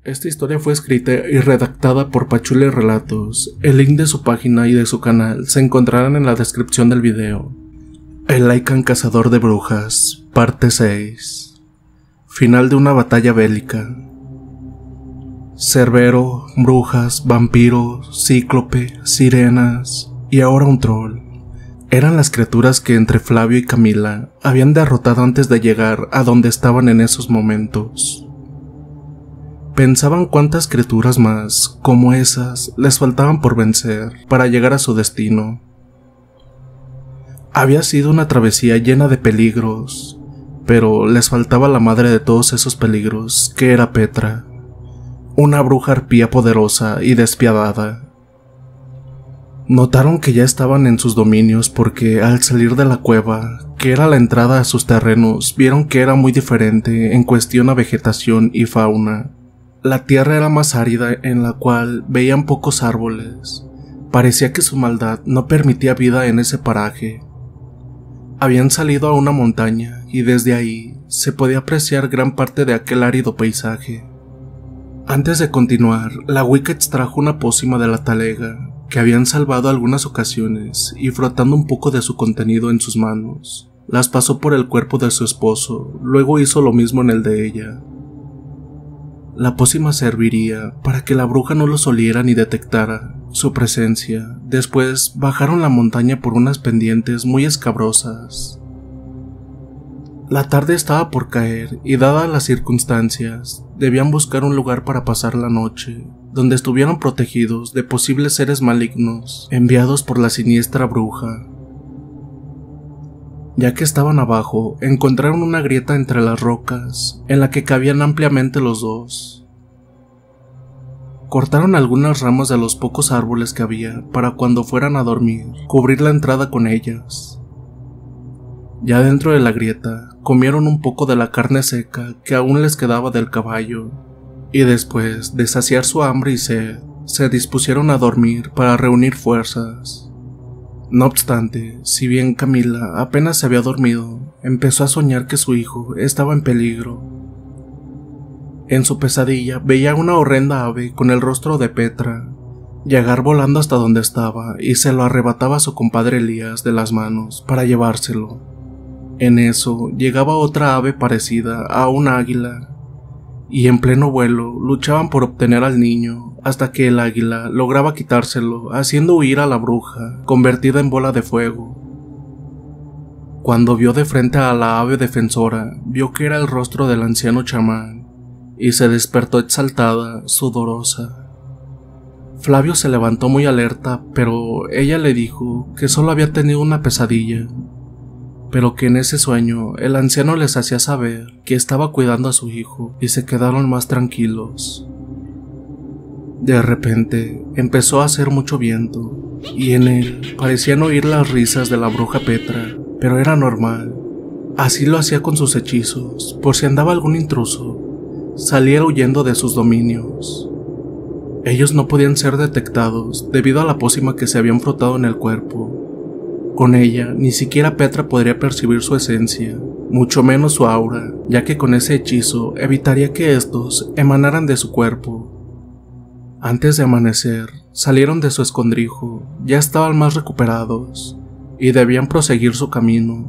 Esta historia fue escrita y redactada por Pachuli Relatos. El link de su página y de su canal se encontrarán en la descripción del video. El Lycan Cazador de Brujas, parte 6. Final de una batalla bélica. Cerbero, brujas, vampiros, cíclope, sirenas y ahora un troll. Eran las criaturas que entre Flavio y Camila habían derrotado antes de llegar a donde estaban en esos momentos. Pensaban cuántas criaturas más, como esas, les faltaban por vencer para llegar a su destino. Había sido una travesía llena de peligros, pero les faltaba la madre de todos esos peligros, que era Petra, una bruja arpía poderosa y despiadada. Notaron que ya estaban en sus dominios porque al salir de la cueva, que era la entrada a sus terrenos, vieron que era muy diferente en cuestión a vegetación y fauna. La tierra era más árida, en la cual veían pocos árboles. Parecía que su maldad no permitía vida en ese paraje. Habían salido a una montaña y desde ahí se podía apreciar gran parte de aquel árido paisaje. Antes de continuar, la Wicca extrajo una pócima de la talega que habían salvado algunas ocasiones y frotando un poco de su contenido en sus manos, las pasó por el cuerpo de su esposo, luego hizo lo mismo en el de ella. La pócima serviría para que la bruja no los oliera ni detectara su presencia. Después bajaron la montaña por unas pendientes muy escabrosas. La tarde estaba por caer y dadas las circunstancias, debían buscar un lugar para pasar la noche, donde estuvieran protegidos de posibles seres malignos enviados por la siniestra bruja. Ya que estaban abajo, encontraron una grieta entre las rocas, en la que cabían ampliamente los dos. Cortaron algunas ramas de los pocos árboles que había para cuando fueran a dormir, cubrir la entrada con ellas. Ya dentro de la grieta, comieron un poco de la carne seca que aún les quedaba del caballo, y después de saciar su hambre y sed, se dispusieron a dormir para reunir fuerzas. No obstante, si bien Camila apenas se había dormido, empezó a soñar que su hijo estaba en peligro. En su pesadilla veía una horrenda ave con el rostro de Petra, llegar volando hasta donde estaba y se lo arrebataba a su compadre Elías de las manos para llevárselo. En eso llegaba otra ave parecida a un águila, y en pleno vuelo luchaban por obtener al niño, hasta que el águila lograba quitárselo, haciendo huir a la bruja, convertida en bola de fuego. Cuando vio de frente a la ave defensora, vio que era el rostro del anciano chamán, y se despertó exaltada, sudorosa. Flavio se levantó muy alerta, pero ella le dijo que solo había tenido una pesadilla, pero que en ese sueño el anciano les hacía saber que estaba cuidando a su hijo y se quedaron más tranquilos. De repente empezó a hacer mucho viento y en él parecían oír las risas de la bruja Petra, pero era normal. Así lo hacía con sus hechizos, por si andaba algún intruso, saliera huyendo de sus dominios. Ellos no podían ser detectados debido a la pócima que se habían frotado en el cuerpo. Con ella, ni siquiera Petra podría percibir su esencia, mucho menos su aura, ya que con ese hechizo evitaría que estos emanaran de su cuerpo. Antes de amanecer, salieron de su escondrijo, ya estaban más recuperados, y debían proseguir su camino.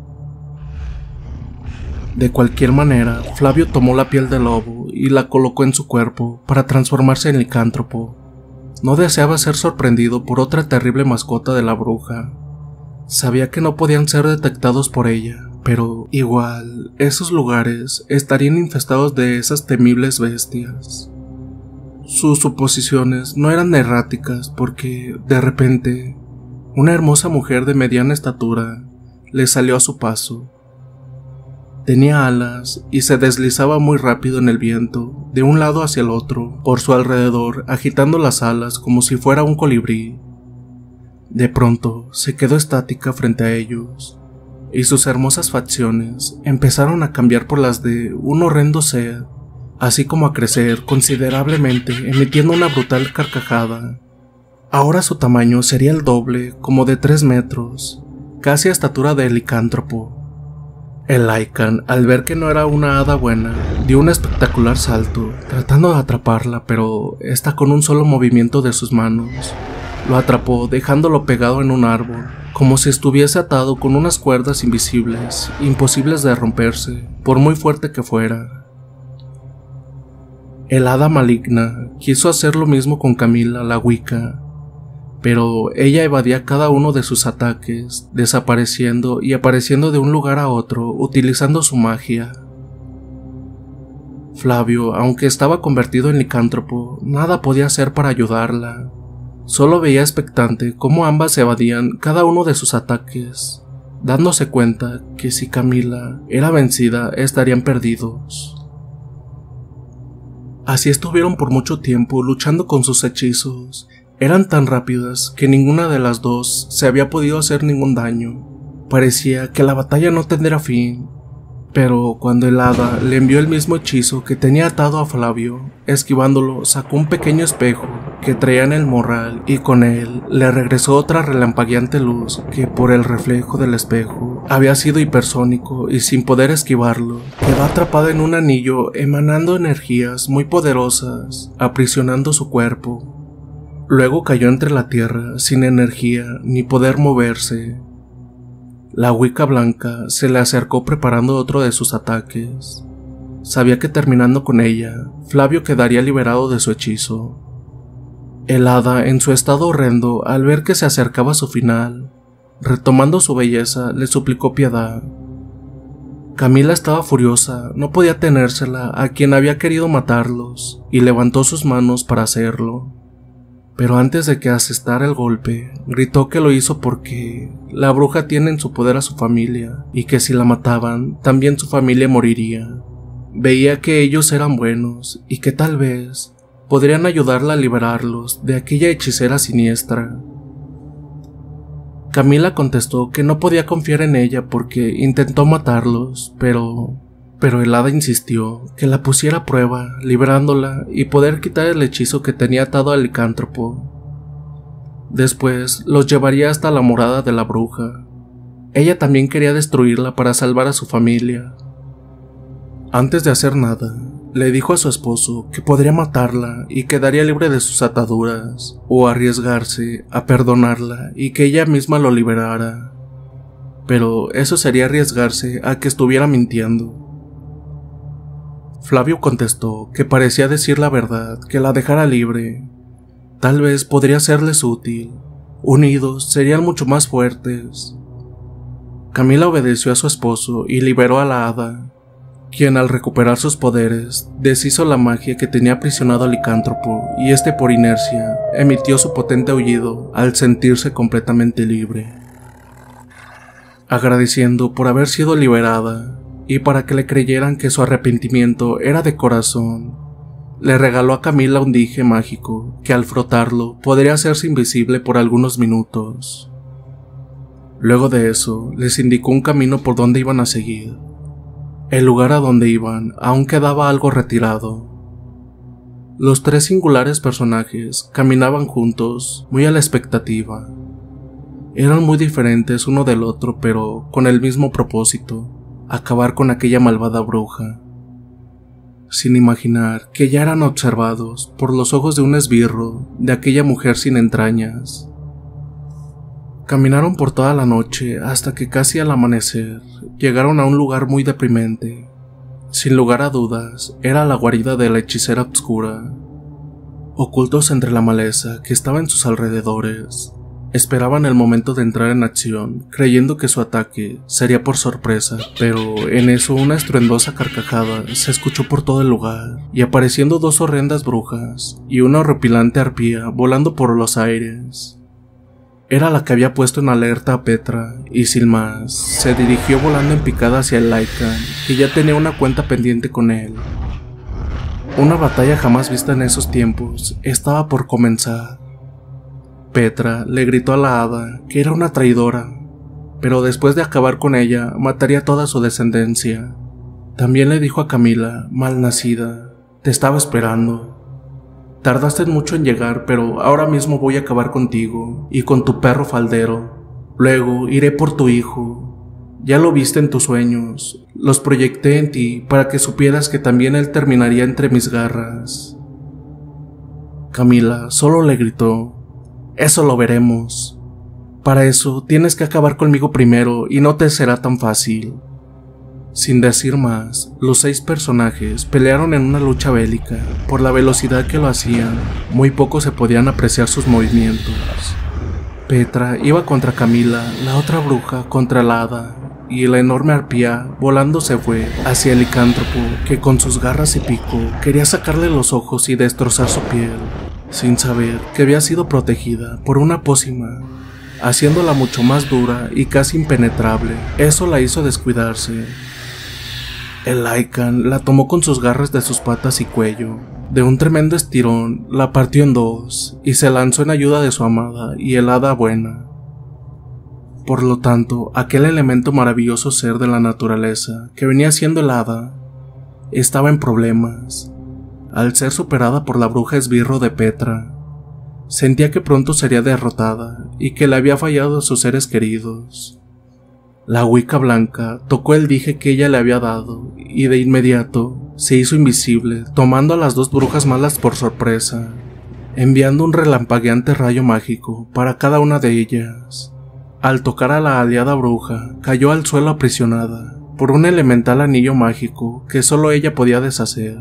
De cualquier manera, Flavio tomó la piel del lobo y la colocó en su cuerpo para transformarse en licántropo. No deseaba ser sorprendido por otra terrible mascota de la bruja. Sabía que no podían ser detectados por ella, pero igual, esos lugares estarían infestados de esas temibles bestias. Sus suposiciones no eran erráticas porque, de repente, una hermosa mujer de mediana estatura le salió a su paso. Tenía alas y se deslizaba muy rápido en el viento, de un lado hacia el otro, por su alrededor, agitando las alas como si fuera un colibrí. De pronto se quedó estática frente a ellos, y sus hermosas facciones empezaron a cambiar por las de un horrendo ser, así como a crecer considerablemente, emitiendo una brutal carcajada. Ahora su tamaño sería el doble, como de 3 metros, casi a estatura de licántropo. El Lycan, al ver que no era una hada buena, dio un espectacular salto, tratando de atraparla, pero esta con un solo movimiento de sus manos lo atrapó, dejándolo pegado en un árbol, como si estuviese atado con unas cuerdas invisibles, imposibles de romperse, por muy fuerte que fuera. El hada maligna quiso hacer lo mismo con Camila, la Wicca, pero ella evadía cada uno de sus ataques, desapareciendo y apareciendo de un lugar a otro utilizando su magia. Flavio, aunque estaba convertido en licántropo, nada podía hacer para ayudarla. Solo veía expectante cómo ambas evadían cada uno de sus ataques, dándose cuenta que si Camila era vencida estarían perdidos. Así estuvieron por mucho tiempo luchando con sus hechizos. Eran tan rápidas que ninguna de las dos se había podido hacer ningún daño. Parecía que la batalla no tendría fin, pero cuando el hada le envió el mismo hechizo que tenía atado a Flavio, esquivándolo sacó un pequeño espejo que traía en el morral y con él le regresó otra relampagueante luz que por el reflejo del espejo había sido hipersónico y sin poder esquivarlo, quedó atrapada en un anillo emanando energías muy poderosas, aprisionando su cuerpo. Luego cayó entre la tierra sin energía ni poder moverse. La Wicca blanca se le acercó preparando otro de sus ataques. Sabía que terminando con ella, Flavio quedaría liberado de su hechizo. El hada, en su estado horrendo, al ver que se acercaba a su final, retomando su belleza, le suplicó piedad. Camila estaba furiosa, no podía tenérsela a quien había querido matarlos, y levantó sus manos para hacerlo. Pero antes de que asestara el golpe, gritó que lo hizo porque la bruja tiene en su poder a su familia, y que si la mataban, también su familia moriría. Veía que ellos eran buenos, y que tal vez podrían ayudarla a liberarlos de aquella hechicera siniestra. Camila contestó que no podía confiar en ella porque intentó matarlos, pero el hada insistió que la pusiera a prueba, liberándola y poder quitar el hechizo que tenía atado al licántropo. Después los llevaría hasta la morada de la bruja. Ella también quería destruirla para salvar a su familia. Antes de hacer nada, le dijo a su esposo que podría matarla y quedaría libre de sus ataduras, o arriesgarse a perdonarla y que ella misma lo liberara. Pero eso sería arriesgarse a que estuviera mintiendo. Flavio contestó que parecía decir la verdad, que la dejara libre. Tal vez podría serles útil. Unidos serían mucho más fuertes. Camila obedeció a su esposo y liberó a la hada, quien al recuperar sus poderes deshizo la magia que tenía aprisionado al licántropo y este por inercia emitió su potente aullido al sentirse completamente libre. Agradeciendo por haber sido liberada, y para que le creyeran que su arrepentimiento era de corazón, le regaló a Camila un dije mágico que al frotarlo podría hacerse invisible por algunos minutos. Luego de eso, les indicó un camino por donde iban a seguir. El lugar a donde iban aún quedaba algo retirado. Los tres singulares personajes caminaban juntos, muy a la expectativa. Eran muy diferentes uno del otro, pero con el mismo propósito: acabar con aquella malvada bruja, sin imaginar que ya eran observados por los ojos de un esbirro de aquella mujer sin entrañas. Caminaron por toda la noche hasta que casi al amanecer llegaron a un lugar muy deprimente. Sin lugar a dudas, era la guarida de la hechicera obscura. Ocultos entre la maleza que estaba en sus alrededores, esperaban el momento de entrar en acción, creyendo que su ataque sería por sorpresa, pero en eso una estruendosa carcajada se escuchó por todo el lugar, y apareciendo dos horrendas brujas y una horripilante arpía volando por los aires. Era la que había puesto en alerta a Petra, y sin más, se dirigió volando en picada hacia el Lycan, que ya tenía una cuenta pendiente con él. Una batalla jamás vista en esos tiempos estaba por comenzar. Petra le gritó a la hada que era una traidora, pero después de acabar con ella, mataría a toda su descendencia. También le dijo a Camila, malnacida: te estaba esperando. Tardaste mucho en llegar, pero ahora mismo voy a acabar contigo y con tu perro faldero. Luego iré por tu hijo. Ya lo viste en tus sueños, Los proyecté en ti para que supieras que también él terminaría entre mis garras. Camila solo le gritó: eso lo veremos. Para eso tienes que acabar conmigo primero y no te será tan fácil. Sin decir más, los 6 personajes pelearon en una lucha bélica. Por la velocidad que lo hacían, muy poco se podían apreciar sus movimientos. Petra iba contra Camila, la otra bruja contra la hada, y la enorme arpía volando se fue hacia el licántropo, que con sus garras y pico quería sacarle los ojos y destrozar su piel, sin saber que había sido protegida por una pócima, haciéndola mucho más dura y casi impenetrable. Eso la hizo descuidarse. El Lycan la tomó con sus garras de sus patas y cuello. De un tremendo estirón, la partió en 2 y se lanzó en ayuda de su amada y el hada buena. Por lo tanto, aquel elemento maravilloso ser de la naturaleza que venía siendo el hada, estaba en problemas. Al ser superada por la bruja esbirro de Petra, sentía que pronto sería derrotada y que le había fallado a sus seres queridos. La Wicca blanca tocó el dije que ella le había dado y de inmediato se hizo invisible, tomando a las 2 brujas malas por sorpresa, enviando un relampagueante rayo mágico para cada una de ellas. Al tocar a la aliada bruja, cayó al suelo aprisionada por un elemental anillo mágico que solo ella podía deshacer.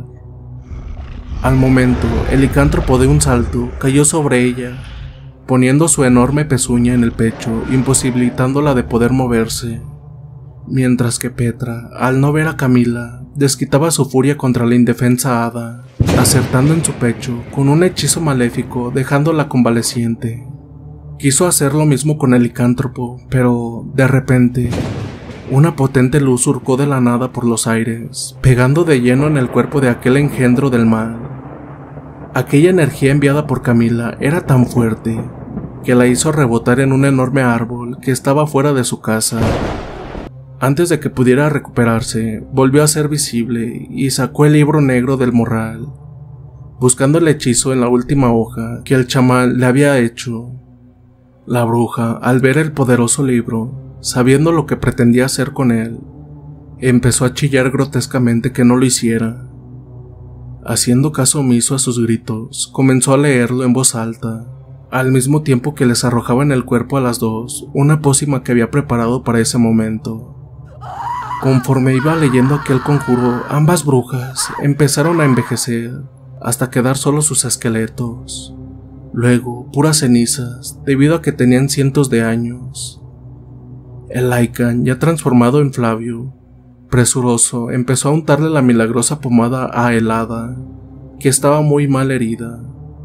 Al momento, el licántropo de un salto cayó sobre ella, poniendo su enorme pezuña en el pecho, imposibilitándola de poder moverse, mientras que Petra, al no ver a Camila, desquitaba su furia contra la indefensa hada, acertando en su pecho con un hechizo maléfico, dejándola convaleciente. Quiso hacer lo mismo con el licántropo, pero, de repente, una potente luz surcó de la nada por los aires, pegando de lleno en el cuerpo de aquel engendro del mal. Aquella energía enviada por Camila era tan fuerte que la hizo rebotar en un enorme árbol que estaba fuera de su casa. Antes de que pudiera recuperarse, volvió a ser visible y sacó el libro negro del morral, buscando el hechizo en la última hoja que el chamán le había hecho. La bruja, al ver el poderoso libro, sabiendo lo que pretendía hacer con él, empezó a chillar grotescamente que no lo hiciera. Haciendo caso omiso a sus gritos, comenzó a leerlo en voz alta, al mismo tiempo que les arrojaba en el cuerpo a las 2 una pócima que había preparado para ese momento. Conforme iba leyendo aquel conjuro, ambas brujas empezaron a envejecer hasta quedar solo sus esqueletos, luego puras cenizas debido a que tenían cientos de años. El Lycan, ya transformado en Flavio, presuroso, empezó a untarle la milagrosa pomada a el hada, que estaba muy mal herida.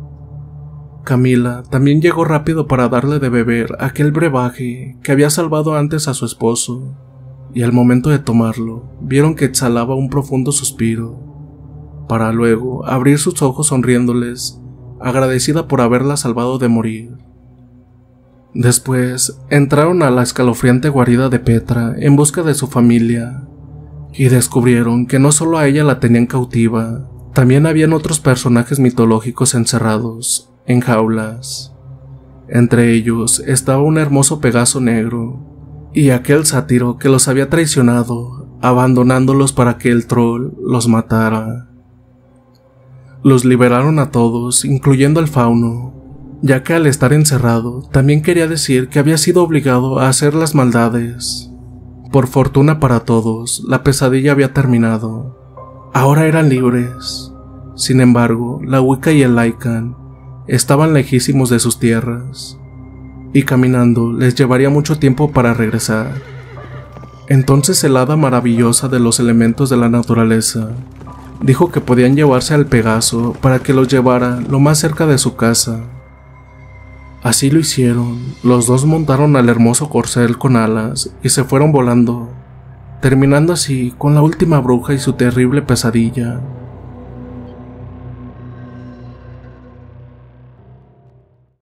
Camila también llegó rápido para darle de beber aquel brebaje que había salvado antes a su esposo, y al momento de tomarlo, vieron que exhalaba un profundo suspiro, para luego abrir sus ojos sonriéndoles, agradecida por haberla salvado de morir. Después, entraron a la escalofriante guarida de Petra en busca de su familia, y descubrieron que no solo a ella la tenían cautiva, también habían otros personajes mitológicos encerrados en jaulas. Entre ellos estaba un hermoso Pegaso negro, y aquel sátiro que los había traicionado, abandonándolos para que el troll los matara. Los liberaron a todos, incluyendo al fauno, ya que al estar encerrado también quería decir que había sido obligado a hacer las maldades. Por fortuna para todos, la pesadilla había terminado. Ahora eran libres. Sin embargo, la Wicca y el Lycan estaban lejísimos de sus tierras, y caminando les llevaría mucho tiempo para regresar. Entonces el hada maravillosa de los elementos de la naturaleza dijo que podían llevarse al Pegaso para que los llevara lo más cerca de su casa. Así lo hicieron. Los 2 montaron al hermoso corcel con alas y se fueron volando, terminando así con la última bruja y su terrible pesadilla.